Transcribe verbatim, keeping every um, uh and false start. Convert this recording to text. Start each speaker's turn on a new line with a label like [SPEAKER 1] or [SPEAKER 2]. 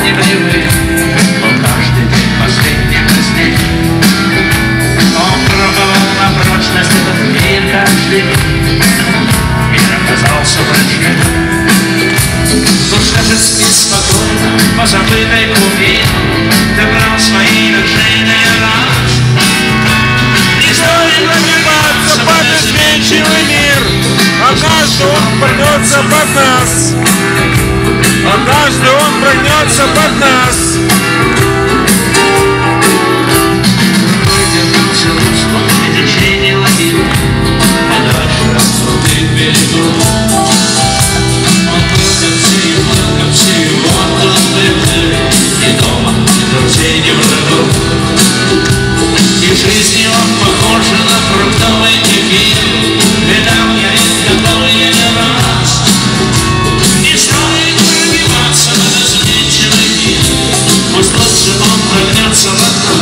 [SPEAKER 1] не привык, был каждый день последних дней. Он пробовал на прочность этот мир каждый день. Мир оказался проникновенным. Душа же спит спокойно по забытой глубине. Ты брал свои вершины раз. Не стоит прогибаться под изменчивый мир. Однажды он прогнется под нас. Однажды он прогнется под нас. Выдержался узком течение лагеря. Подальше от крутых берегов. Он был как все, и был как все, и он был были. Ни дома, ни друзей, ни врагов. И в жизни он похож на фруктовый кефир. Видал я их, которые не раз. Не стоит пробиваться на изменчивый мир. Пусть лучше он прогнется на